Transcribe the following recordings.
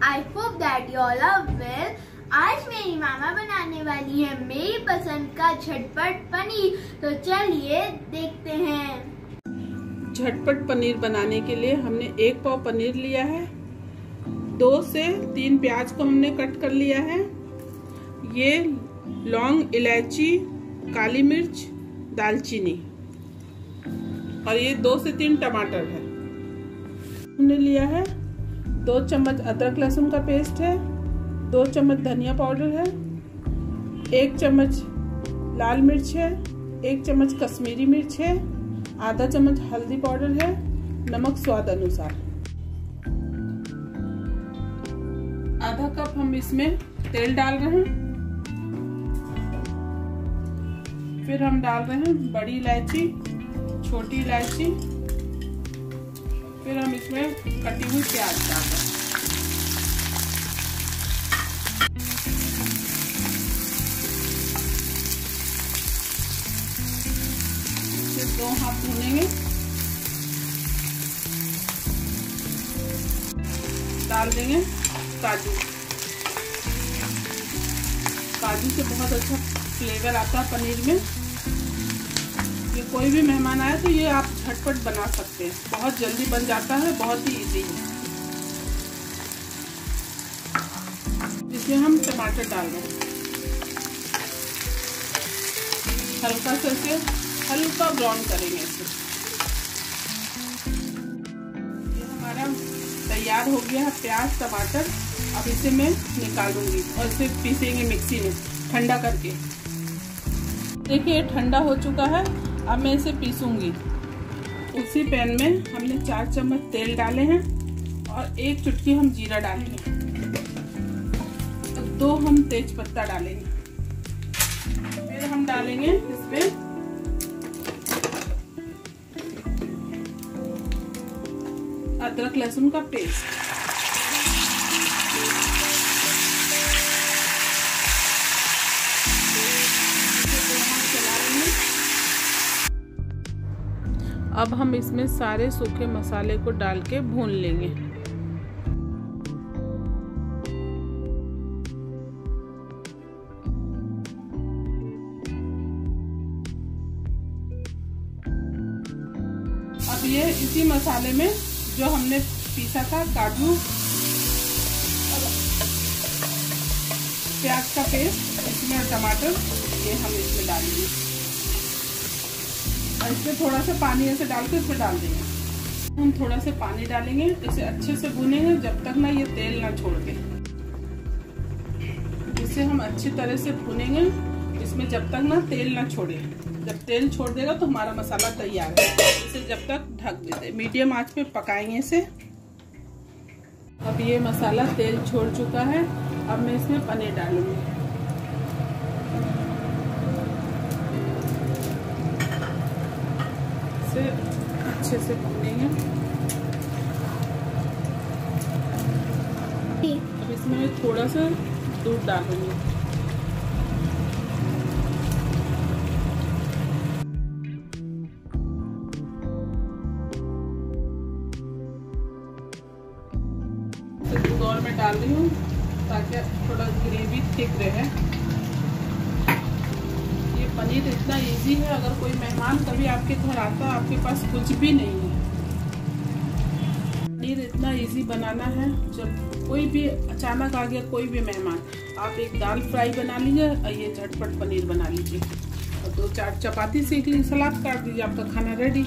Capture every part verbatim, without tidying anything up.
I hope that you all are well. आज मेरी मामा बनाने वाली है मेरी पसंद का झटपट पनीर। तो चलिए देखते हैं। झटपट पनीर बनाने के लिए हमने एक पाव पनीर लिया है। दो से तीन प्याज को हमने कट कर लिया है। ये लौंग, इलायची, काली मिर्च, दालचीनी और ये दो से तीन टमाटर है। हमने लिया है दो चम्मच अदरक लहसुन का पेस्ट है, दो चम्मच धनिया पाउडर है, एक चम्मच लाल मिर्च है, एक चम्मच कश्मीरी मिर्च है, आधा चम्मच हल्दी पाउडर है, नमक स्वाद अनुसार। आधा कप हम इसमें तेल डाल रहे हैं। फिर हम डाल रहे हैं बड़ी इलायची, छोटी इलायची, फिर हम इसमें कटी हुई प्याज डाल रहे हैं। फिर दो हाथ भूनेंगे। डाल देंगे काजू। काजू से बहुत अच्छा फ्लेवर आता है पनीर में। ये कोई भी मेहमान आए तो ये आप झटपट बना सकते हैं, बहुत जल्दी बन जाता है, बहुत ही इजी है। इसमें हम टमाटर डाल रहे हैं। हल्का से इसे हल्का ब्राउन करेंगे इसे। ये हमारा तैयार हो गया है प्याज टमाटर। अब इसे मैं निकालूंगी और इसे पीसेंगे मिक्सी में ठंडा करके। देखिए ठंडा हो चुका है। अब मैं इसे पीसूंगी। उसी पैन में हमने चार चम्मच तेल डाले हैं और एक चुटकी हम जीरा डालेंगे और दो हम तेज पत्ता डालेंगे। फिर हम डालेंगे इसमें अदरक लहसुन का पेस्ट। अब हम इसमें सारे सूखे मसाले को डाल के भून लेंगे। अब ये इसी मसाले में जो हमने पीसा था काजू और प्याज का पेस्ट, इसमें टमाटर, ये हम इसमें डालेंगे और इसमें थोड़ा सा पानी ऐसे डाल के इसमें डाल देंगे। हम थोड़ा सा पानी डालेंगे, इसे अच्छे से भूनेंगे जब तक ना ये तेल ना छोड़ दे। इसे हम अच्छी तरह से भूनेंगे इसमें जब तक ना तेल ना छोड़े। जब तेल छोड़ देगा तो हमारा मसाला तैयार है। इसे जब तक ढक देते, मीडियम आंच पे पकाएंगे इसे। अब ये मसाला तेल छोड़ चुका है। अब मैं इसमें पनीर डालूंगी। इसे अच्छे से भूनेंगे। अब इसमें थोड़ा सा दूध डालूंगी। दूध और मैं डाल रही हूँ ताकि थोड़ा ग्रेवी थिक रहे। ये पनीर इतना इजी है, अगर कोई मेहमान कभी आपके घर आता है, आपके पास कुछ भी नहीं है, पनीर इतना इजी बनाना है। जब कोई भी अचानक आ गया, कोई भी मेहमान, आप एक दाल फ्राई बना लीजिए और ये झटपट पनीर बना लीजिए और दो चार चपाती सेक लीजिए, सलाद काट दीजिए, आपका खाना रेडी।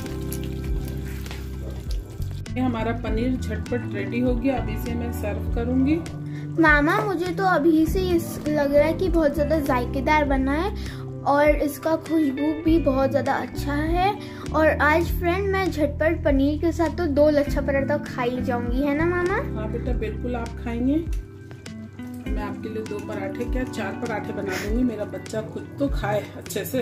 ये हमारा पनीर झटपट रेडी हो गया। अब इसे मैं सर्व करूंगी। मामा मुझे तो अभी से लग रहा है कि बहुत ज़्यादा जायकेदार बना है और इसका खुशबू भी बहुत ज़्यादा अच्छा है। और आज फ्रेंड मैं झटपट पनीर के साथ तो दो लच्छा पराठा खा ही जाऊंगी, है ना मामा? हाँ बेटा बिल्कुल आप खाएंगे। मैं आपके लिए दो पराठे क्या चार पराठे बना दूंगी। मेरा बच्चा खुद तो खाए अच्छे से।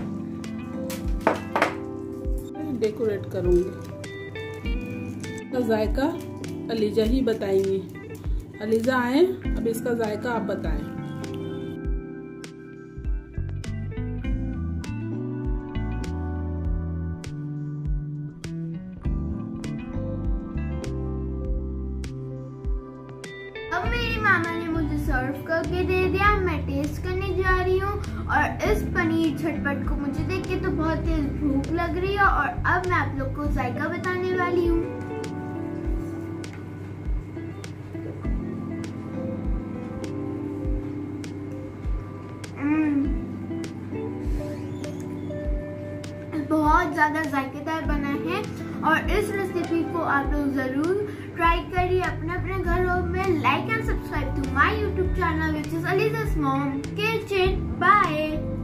डेकोरेट करूंगी। इसका जायका अलीजा ही बताएंगी। अलीजा आए, अब इसका जायका आप बताएं। अब मामा ने मुझे सर्व करके दे दिया। मैं टेस्ट करने जा रही हूँ और इस पनीर झटपट को मुझे देख के तो बहुत तेज भूख लग रही है और अब मैं आप लोग को जायका बताने वाली हूँ। बहुत ज़्यादा जायकेदार बना है और इस रेसिपी को आप लोग ज़रूर ट्राई करिए अपने अपने घरों में। Like and subscribe to my YouTube channel which is Aliza's mom kitchen. Bye.